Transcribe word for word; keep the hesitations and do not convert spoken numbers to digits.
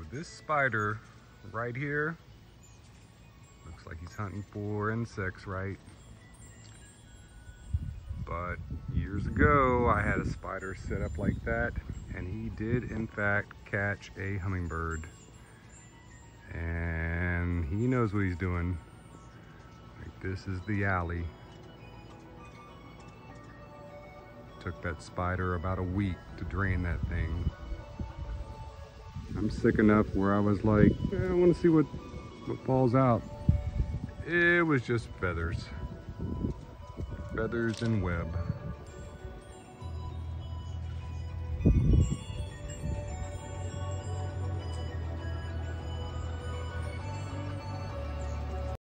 This spider right here, looks like he's hunting for insects, right? But years ago, I had a spider set up like that, and he did in fact catch a hummingbird. And he knows what he's doing. Like, this is the alley. Took that spider about a week to drain that thing. I'm sick enough where I was like, eh, I want to see what, what falls out. It was just feathers. Feathers and web.